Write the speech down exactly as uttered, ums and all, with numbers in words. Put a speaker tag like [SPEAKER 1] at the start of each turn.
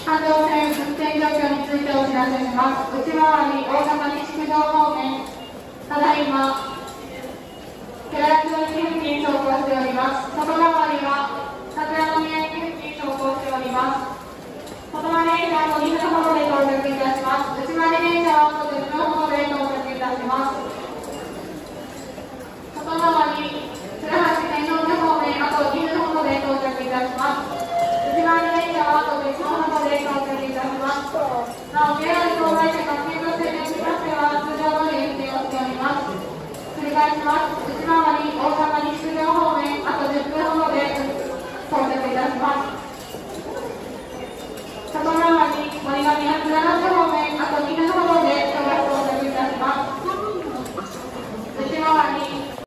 [SPEAKER 1] 環状線運転状況についてお知らせします。内回り大阪西九条方面、ただいま寺屋駅付近走行しております。外回りは立山宮駅付近走行しております。外回り電車はあとにふんほどで到着いたします。内回り電車はあとじゅっぷんほどで到着いたします。外回り鶴橋天王寺方面、あとにふんほどで到着いたします。内回り電車はあとじゅっぷんほどで到着いたします。なお、ジェイアール 東海線の急行線につきましては通常通り運転をしております。繰り返します。内回り